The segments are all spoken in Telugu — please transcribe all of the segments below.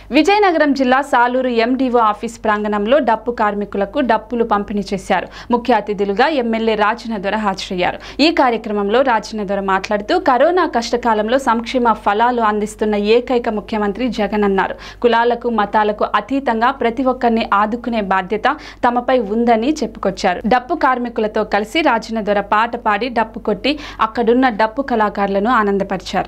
విజయనగరం జిల్లా సాలూరు ఎండీఓ ఆఫీస్ ప్రాంగణంలో డప్పు కార్మికులకు డప్పులు పంపిణీ చేశారు. ముఖ్య అతిథులుగా ఎమ్మెల్యే రాజనదొర హాజరయ్యారు. ఈ కార్యక్రమంలో రాజనదొర మాట్లాడుతూ కరోనా కష్టకాలంలో సంక్షేమ ఫలాలు అందిస్తున్న ఏకైక ముఖ్యమంత్రి జగన్ అన్నారు. కులాలకు మతాలకు అతీతంగా ప్రతి ఒక్కరిని ఆదుకునే బాధ్యత తమపై ఉందని చెప్పుకొచ్చారు. డప్పు కార్మికులతో కలిసి రాజనదొర పాట పాడి డప్పు కొట్టి అక్కడున్న డప్పు కళాకారులను ఆనందపరిచారు.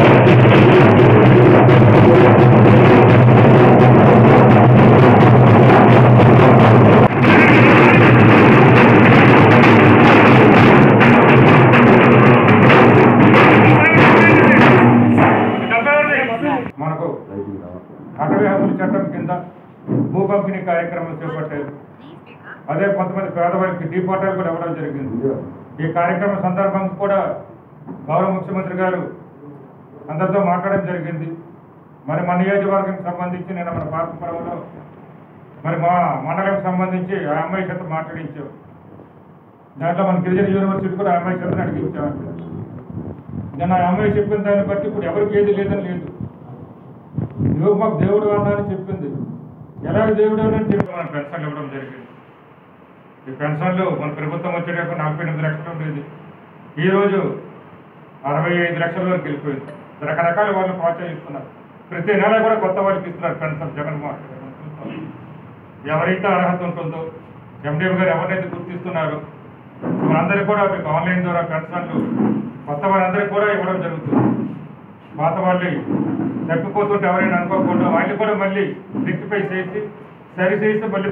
మనకు అటవీ హక్కుల చట్టం కింద భూ పంపిణీ కార్యక్రమం చేపట్టారు. అదే కొంతమంది పేదవారికి డీపాటాలు కూడా ఇవ్వడం జరిగింది. ఈ కార్యక్రమం సందర్భంగా కూడా గౌరవ ముఖ్యమంత్రి గారు అందరితో మాట్లాడడం జరిగింది. మరి మన నియోజకవర్గానికి సంబంధించి నేను మన పార్టీపురంలో మరి మా మండలం సంబంధించి ఆ అమ్మాయి చేత మాట్లాడించాం. దాంట్లో మన గిరిజన యూనివర్సిటీ కూడా ఆ అమ్మాయి చేతను అడిగించామంటే నేను ఆ అమ్మాయి చెప్పిన దాన్ని బట్టి ఇప్పుడు ఎవరికి ఏది లేదని లేదు. నువ్వు మాకు దేవుడు అన్నారని చెప్పింది. ఎలాగ దేవుడు అని చెప్పి మన పెన్షన్లు ఇవ్వడం జరిగింది. ఈ పెన్షన్లు మన ప్రభుత్వం వచ్చేటప్పుడు 48 లక్షలు ఉండేది. ఈరోజు 65 లక్షల వరకు వెళ్ళిపోయింది. రకరకాల వాళ్ళు ప్రోత్సహిస్తున్నారు. ప్రతి నెల కూడా కొత్త వాళ్ళకి ఇస్తున్నారు పెన్షన్. జగన్మోహన్ ఎవరైతే అర్హత ఉంటుందో ఎండీఓ గారు ఎవరినైతే గుర్తిస్తున్నారో వాళ్ళందరికీ కూడా మీకు ఆన్లైన్ ద్వారా పెన్షన్లు కొత్త వాళ్ళందరికీ కూడా ఇవ్వడం జరుగుతుంది. పాత వాళ్ళు తప్పిపోతుంటే ఎవరైనా అనుకోకుండా వాళ్ళు కూడా మళ్ళీ రెక్టిఫై చేసి సరి చేసి మళ్ళీ